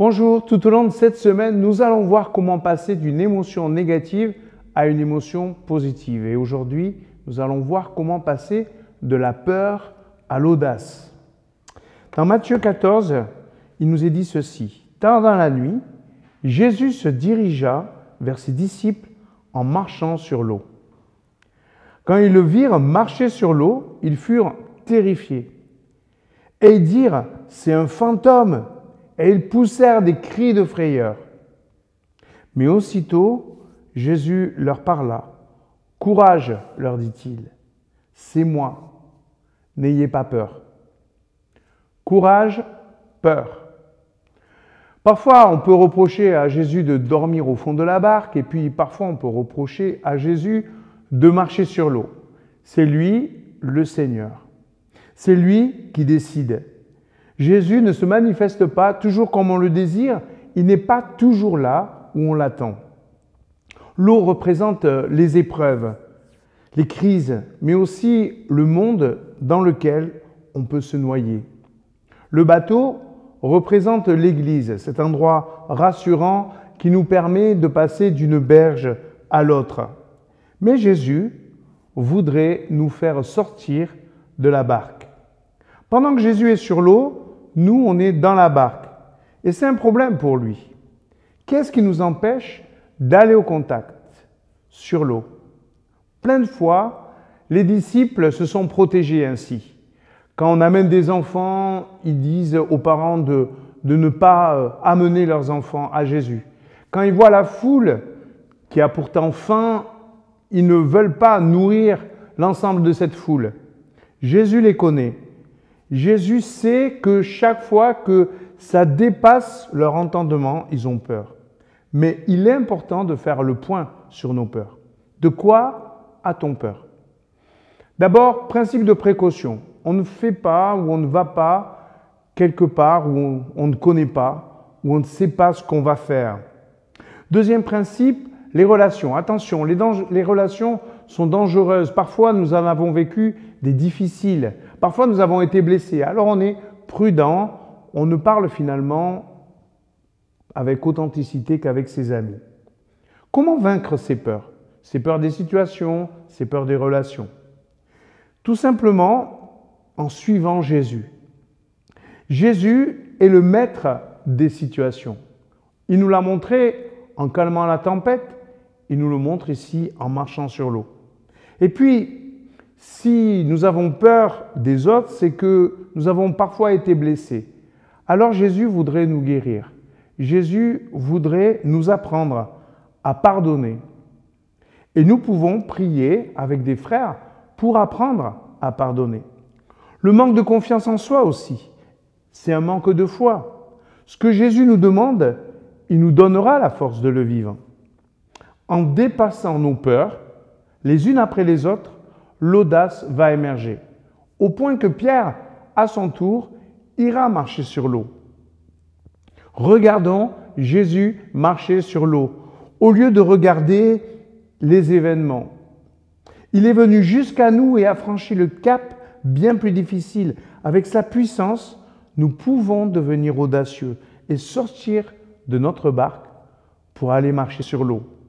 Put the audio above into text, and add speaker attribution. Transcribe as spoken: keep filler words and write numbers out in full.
Speaker 1: Bonjour, tout au long de cette semaine, nous allons voir comment passer d'une émotion négative à une émotion positive. Et aujourd'hui, nous allons voir comment passer de la peur à l'audace. Dans Matthieu quatorze, il nous est dit ceci. Tard dans la nuit, Jésus se dirigea vers ses disciples en marchant sur l'eau. Quand ils le virent marcher sur l'eau, ils furent terrifiés. Et ils dirent, « C'est un fantôme !» Et ils poussèrent des cris de frayeur. Mais aussitôt, Jésus leur parla. « Courage, leur dit-il, c'est moi, n'ayez pas peur. » Courage, peur. Parfois, on peut reprocher à Jésus de dormir au fond de la barque, et puis parfois, on peut reprocher à Jésus de marcher sur l'eau. C'est lui, le Seigneur. C'est lui qui décide. Jésus ne se manifeste pas toujours comme on le désire, il n'est pas toujours là où on l'attend. L'eau représente les épreuves, les crises, mais aussi le monde dans lequel on peut se noyer. Le bateau représente l'Église, cet endroit rassurant qui nous permet de passer d'une berge à l'autre. Mais Jésus voudrait nous faire sortir de la barque. Pendant que Jésus est sur l'eau, nous, on est dans la barque. Et c'est un problème pour lui. Qu'est-ce qui nous empêche d'aller au contact sur l'eau? Plein de fois, les disciples se sont protégés ainsi. Quand on amène des enfants, ils disent aux parents de, de ne pas amener leurs enfants à Jésus. Quand ils voient la foule qui a pourtant faim, ils ne veulent pas nourrir l'ensemble de cette foule. Jésus les connaît. Jésus sait que chaque fois que ça dépasse leur entendement, ils ont peur. Mais il est important de faire le point sur nos peurs. De quoi a-t-on peur? D'abord, principe de précaution. On ne fait pas ou on ne va pas quelque part où on, on ne connaît pas, où on ne sait pas ce qu'on va faire. Deuxième principe, les relations. Attention, les, les relations sont dangereuses. Parfois, nous en avons vécu des difficiles. Parfois, nous avons été blessés. Alors, on est prudent. On ne parle finalement avec authenticité qu'avec ses amis. Comment vaincre ces peurs? Ces peurs des situations, ces peurs des relations. Tout simplement en suivant Jésus. Jésus est le maître des situations. Il nous l'a montré en calmant la tempête. Il nous le montre ici en marchant sur l'eau. Et puis, si nous avons peur des autres, c'est que nous avons parfois été blessés. Alors Jésus voudrait nous guérir. Jésus voudrait nous apprendre à pardonner. Et nous pouvons prier avec des frères pour apprendre à pardonner. Le manque de confiance en soi aussi, c'est un manque de foi. Ce que Jésus nous demande, il nous donnera la force de le vivre. En dépassant nos peurs, les unes après les autres, l'audace va émerger, au point que Pierre, à son tour, ira marcher sur l'eau. Regardons Jésus marcher sur l'eau, au lieu de regarder les événements. Il est venu jusqu'à nous et a franchi le cap bien plus difficile. Avec sa puissance, nous pouvons devenir audacieux et sortir de notre barque pour aller marcher sur l'eau.